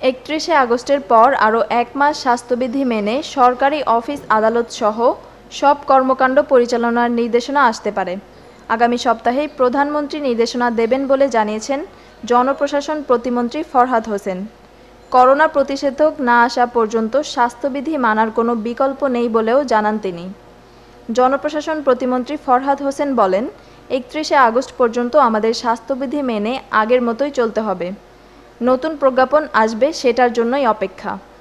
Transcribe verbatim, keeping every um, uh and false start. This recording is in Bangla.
একত্রিশে আগস্টের পর আরও এক মাস স্বাস্থ্যবিধি মেনে সরকারি অফিস আদালতসহ সব কর্মকাণ্ড পরিচালনার নির্দেশনা আসতে পারে। আগামী সপ্তাহেই প্রধানমন্ত্রী নির্দেশনা দেবেন বলে জানিয়েছেন জনপ্রশাসন প্রতিমন্ত্রী ফরহাদ হোসেন। করোনা প্রতিষেধক না আসা পর্যন্ত স্বাস্থ্যবিধি মানার কোনো বিকল্প নেই বলেও জানান তিনি। জনপ্রশাসন প্রতিমন্ত্রী ফরহাদ হোসেন বলেন, একত্রিশে আগস্ট পর্যন্ত আমাদের স্বাস্থ্যবিধি মেনে আগের মতোই চলতে হবে। নতুন প্রজ্ঞাপন আসবে সেটার জন্যই অপেক্ষা।